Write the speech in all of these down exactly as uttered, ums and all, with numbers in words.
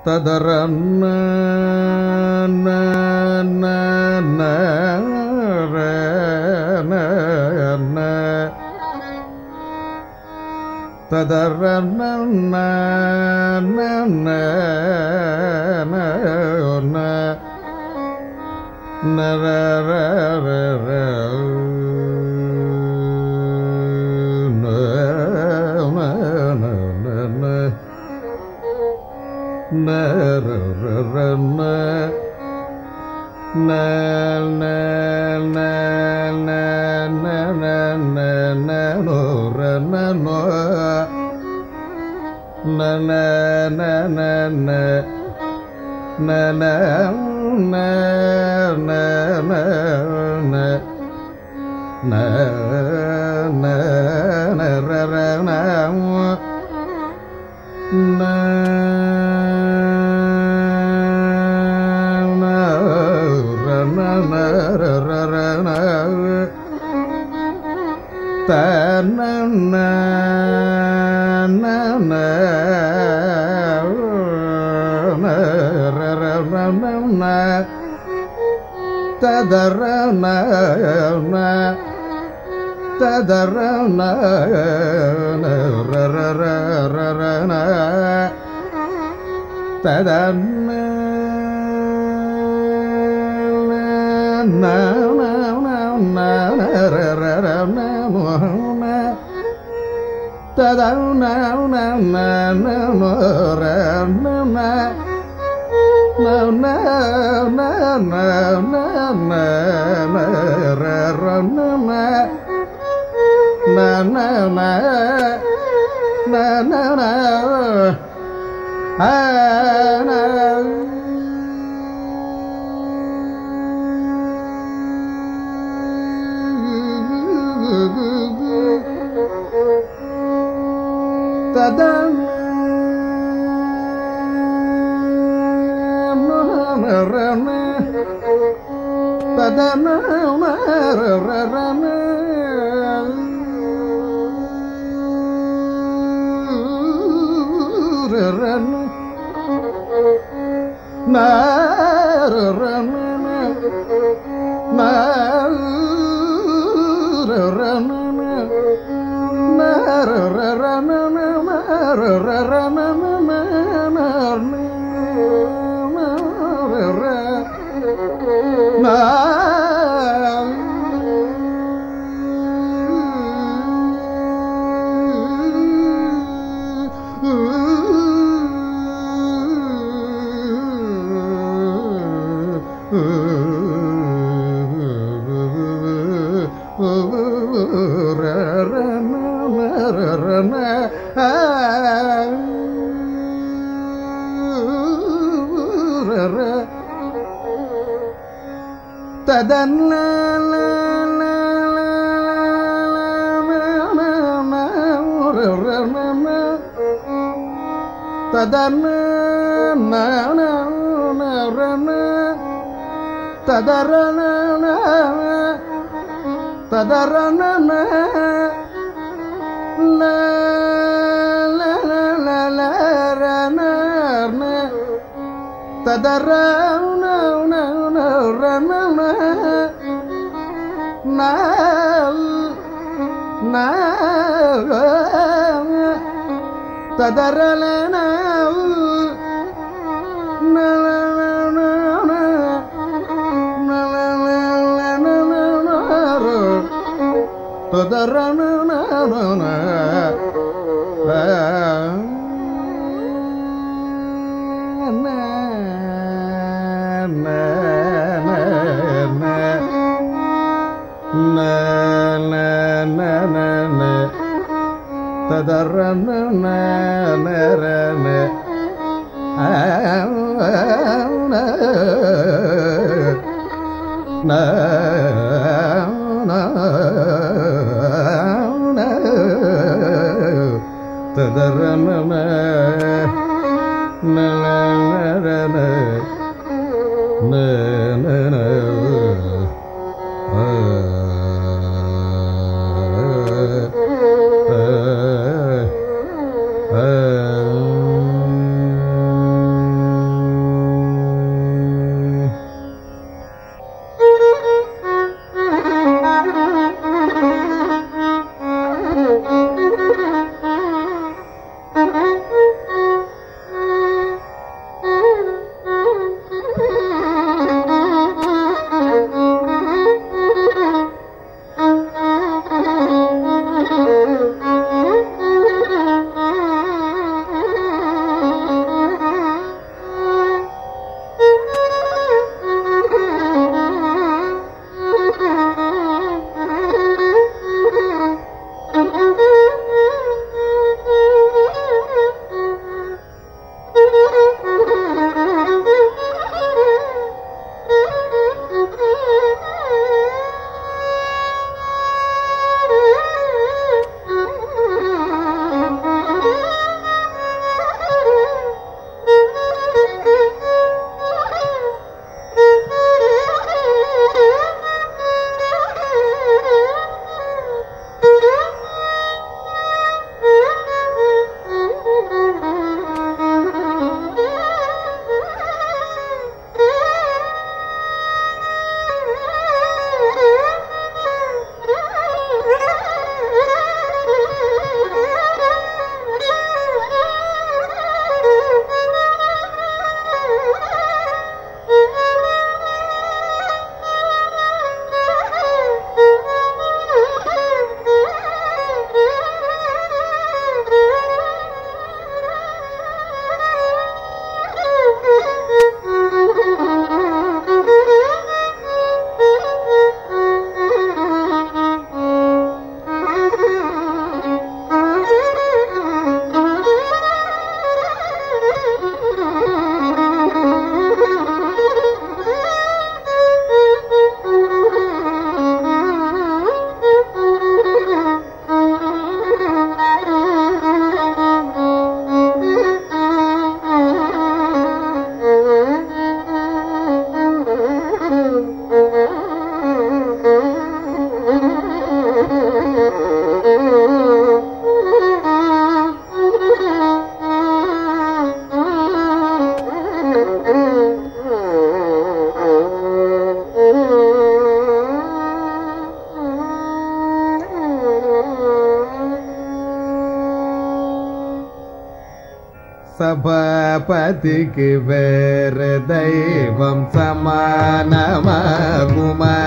ததரன்ன ததரன்ன சபாபதிக்கு வேறு தெய்வம் சமானமாகுமா?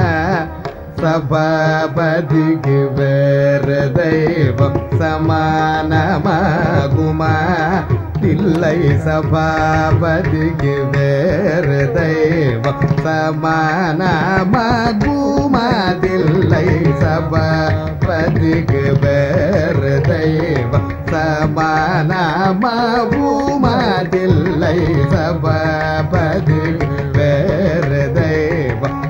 சபாபதிக்கு வேறு தெய்வம் சமானமாகுமா? இல்லை சபாபதிக்கு வேறு தெய்வம் சமானமாகுமா? இல்லை சபாபதிக்கு வேறு தெய்வம் சமானமாகுமா? இல்லை சபாபதிக்கு வேறு தெய்வம்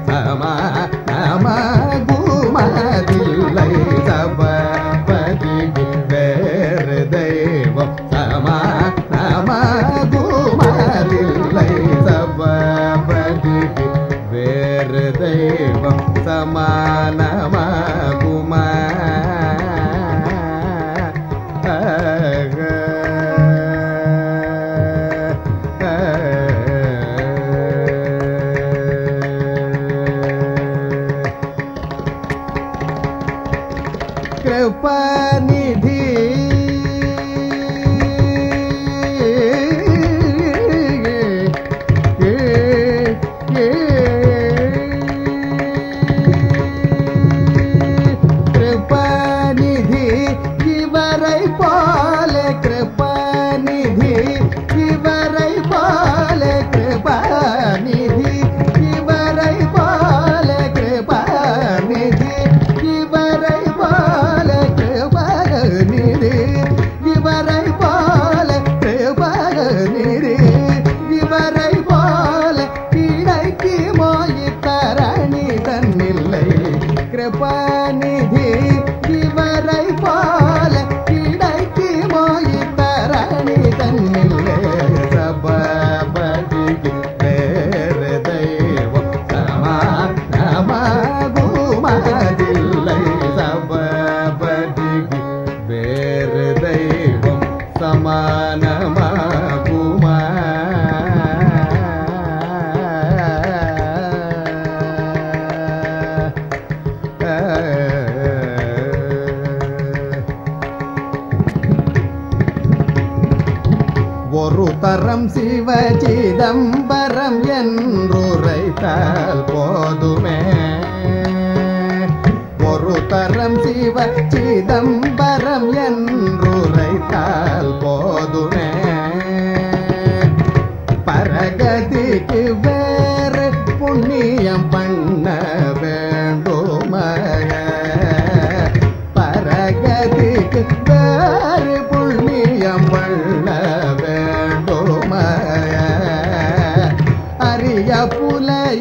சமானமாகுமா? இல்லை சபாபதிக்கு வேறு தெய்வம் சமானமாகுமா? இல்லை சபாபதிக்கு வேறு தெய்வம் சமானமாகுமா? கிருபாநிதி கிருபாநிதி இவரை போல கிருபாநிதி இவரை போல கிருபாநிதி இவரை போல கிருபாநிதி இவரை போல கிருபாநிதி இவரை போல கிருபாநிதி இவரை போல கிடைக்கு மோயி தரணி தன்னில்லை கிருபாநிதி இவரை போல கிடைக்கு மோயி தரணி தன்னில்லை சபாபதிக்கு வேறு தெய்வம் சமானமாகுமா? இல்லை சபாபதிக்கு வேறு தெய்வம் சமானமாகுமா? ஒரு தரம் சிவ சிதம்பரம் என்றுரைத்தால் போதுமே. ஒரு தரம் சிவ சிதம்பரம் என்றுரைத்தால் போதுமே. பரகதிக்கு வேறு புண்ணியம் பண்ண வேண்டுமய. பரகதிக்கு வேறு புண்ணியம் பண்ண வேண்டுமய. அரிய புலைய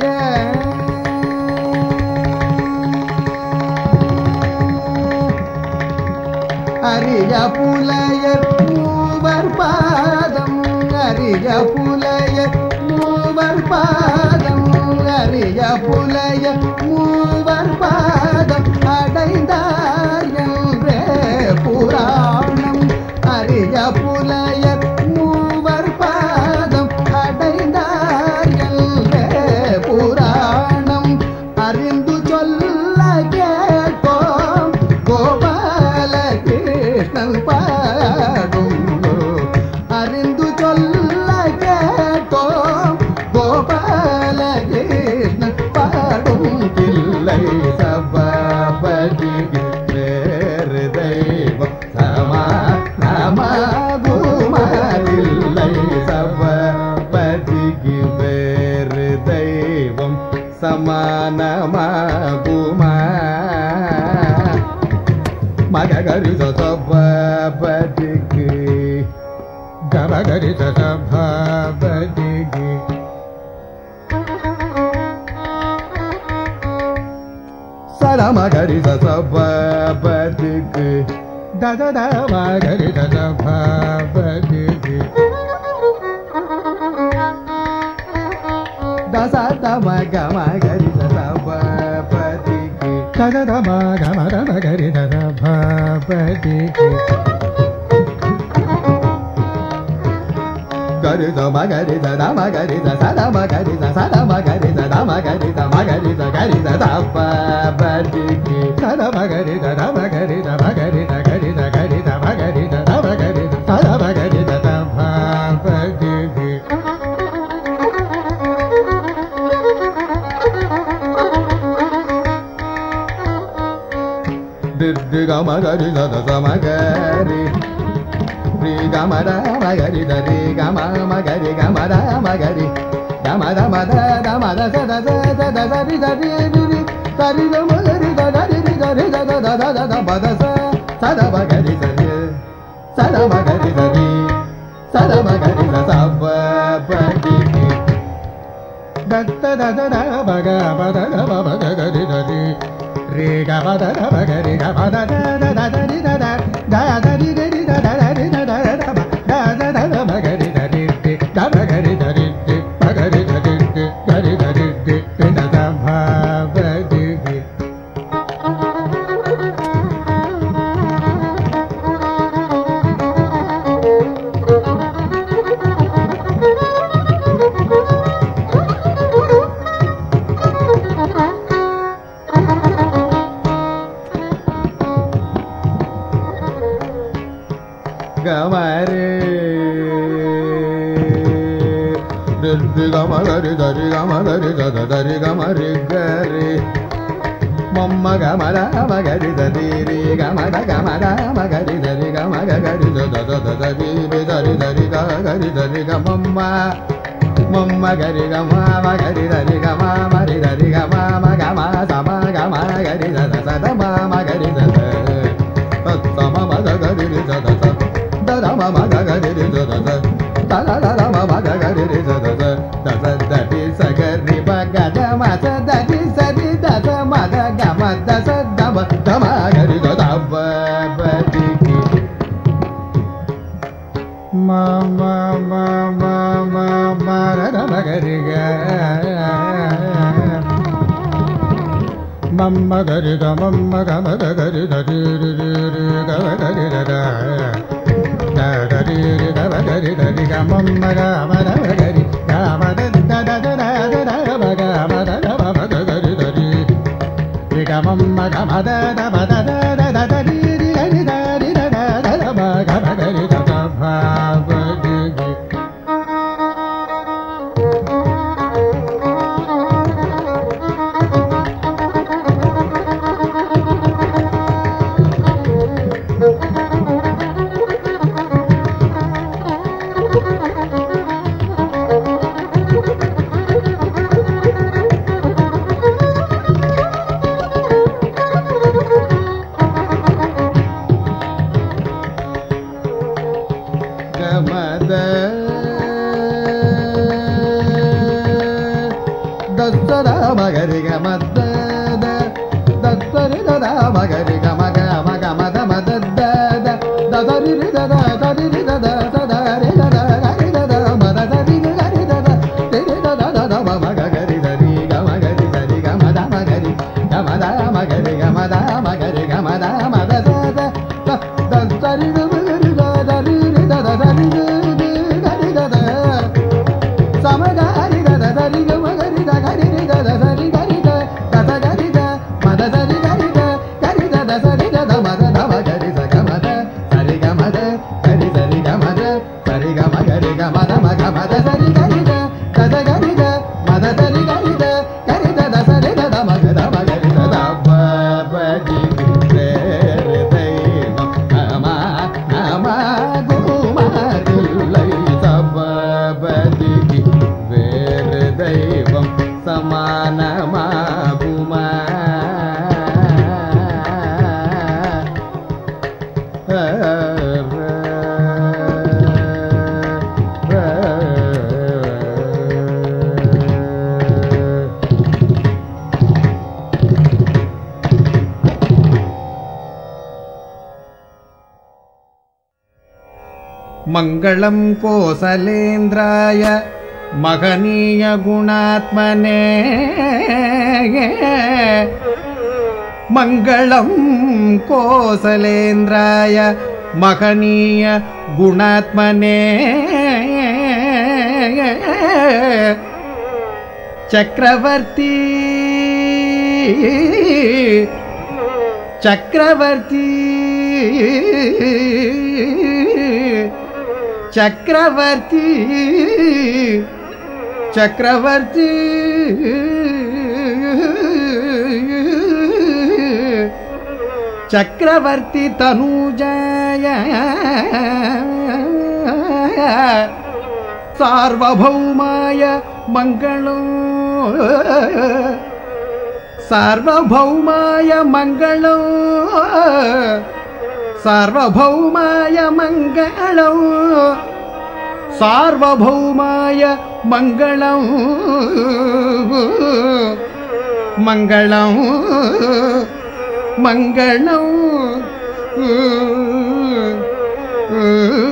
அரிய புலையர் மூவர் பாதம் அரிய புலையர் மூவர் பாதம் அரிய புலையர் மூவர் பாதம் அடைந்தார் என்றே புராணம். அரிய புலையர் மூவர் பாதம் அடைந்தார் என்றே புராணம். அறிந்து சொல்ல கேட்போம் கோபால கிருஷ்ணன் பாடும். அறிந்து சொல்ல கேட்போம் கோபால கிருஷ்ணன் பாடும். இல்லை சபாபதிக்கு வேறு தெய்வம் சமானமாகுமா? இல்லை சபாபதிக்கு வேறு தெய்வம் சமானமாகுமா? மகரி சபாபதிக்கு கமகரி சபாபதிக்கு சரமகரி சபாபதிக்கு ததத மகரி சபாபதிக்கு தசத மகமகரி சபாபதிக்கு ததத மகமகரி சபாபதிக்கு gari da ma gari da da ma gari da sa da ma gari da sa da ma gari da da ma gari da ma gari da gari da da pa pa di ki sa da ma gari da da ma gari da ma gari da gari da gari da ma gari da da ma gari da sa da ma gari da da pa magari da da da magari ri ga ma da magari da ri ga ma magari ga ma da magari ga ma da ma da da ma da sa da da da da da ri da ri ri ri da ri da magari da da ri ri da ri da da da da da da ba da sa sa da magari da ri sa da magari da ri sa da magari da sa ba ba di da da da da da ba ga ba da da ba ba ga ga ri da ri ri ga ba da da ba ga ri ga ba da da da da da ri da da da da ri ri da da da ri da da da ba da da da da ba ga ri da ri ri da ba ga ri da ri ri ba ga ri da ri ri ga ri da ri ri ri da da ba ba di di gamare ri gama gari da ri gama gari da da da ri gama ri gari mamma gama da ma gari da ri ri gama da gama da ma gari da ri gama ga gari da da da da da ri ri da ri da ri ga gari da ri ga mamma mamma gari gama ma gari da ri gama ma ri da ri gama ma gama sa ma gama gari da da da ma ma gari da da sa ma ma da gari da da da da da ma ma da ga ri ri da da da da da da da ma ma da ga ri ri da da da da da da ri sa ga ri ba ga da ma sa da ri sa ri da da ma da ga ma da sa da ma da ma ga ri da da ba ba di ki ma ma ma ma ma ma da da ma ga ri ga mamma ga ri ga mamma ga ma da ga ri da ri ri ri ri ga ga ri da da da da ri ri da da ri da ri ga mamma ga ma da ga ri ga ma da da da da da da ma ga ma da da ma ga ga ri da ri ri ga mamma ga ma da da ma da da da da da ri ri da ri da ri da da da da ma ga ma ga ri da da ba ba di di magari ga ma da da da da ri da da magari ga ma ga ma ga ma da ma da da da da da ri ri da da da ri ri da da da da ri da da ga ri da da ma da da ri ri ga ri da da ri ri da da da da ma ma ga ga ri da ri ga ma ga ri da ri ga ma da ma ga ri ga ma da ma ga ri ga ma da ma ga ri ga ma da ma da da da da da da ri da ma ga ri da da ri ri da da da ri ri ga ri da da sa ma ga ri da da da ri ga ma ga ri da ga ri da da da ri ga ri da da da ga ri da ma da da ri ga ri da ga ri da da sa ri da da ma da da ma ga ri da ga ma da sa ri ga ma da ga ri da ri ga ma da sa ri ga ma ga ri ga ma da ma ga ma da sa ri ga ri da da da ga ri da ma da da ri ga ri da ga ri da da sa ri da da ma ga da ma ga ri da da ba ba di re re dai ma ma ma gu ma ri lai sa ba ba di re re dai samana ma guma मंगलम कोसलेन्द्राय महनीय गुणात्मने मंगलम कोसलेन्द्राय महनीय गुणात्मने चक्रवर्ती चक्रवर्ती चक्रवर्ती चक्रवर्ती चक्रवर्ती तनूजाय सार्वभौमाय मंगलम् सार्वभौमाय मंगलम् सार्वभौमाय मंगलम् सार्वभौमाय मंगलम् मंगलम् मंगलम्